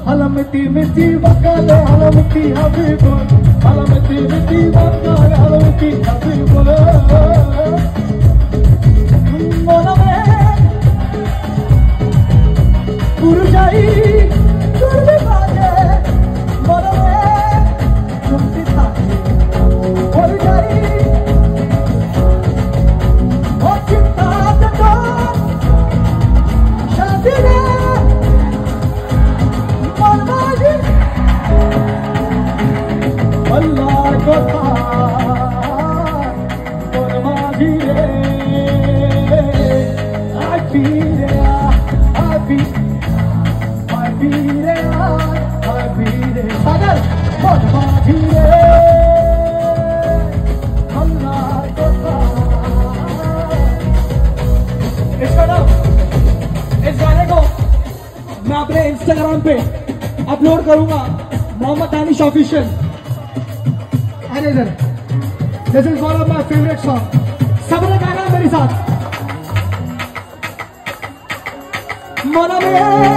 Halamati miti wakale, halamati habibu, halamati miti wakale, halamati habibu. Moname, purujai, turbi baje. Moname, tumti thaki, purujai. O chinta jato, shadi ne. Allah ko tha Monmaji re I feel Sagar Monmaji re Allah ko tha इस गाने को मैं अपने Instagram पे upload करूंगा Mohammad Danish official अरे इधर this is one of my favourite song सबने गाना मेरे साथ मना में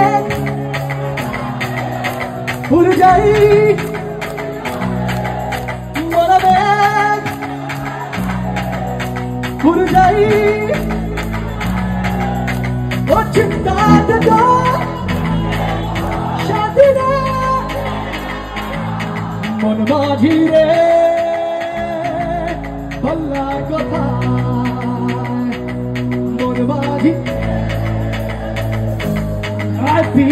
भूल जाई मना में भूल जाई वो चिंता जो शादी ना Monmaji re balla kotha Monmaji happy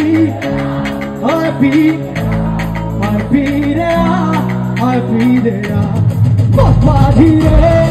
re Monmaji re